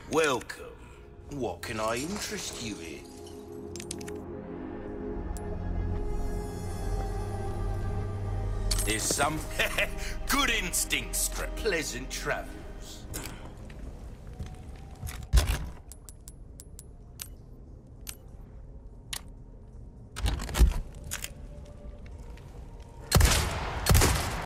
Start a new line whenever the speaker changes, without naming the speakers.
Welcome. What can I interest you in? There's some good instincts, pleasant travel.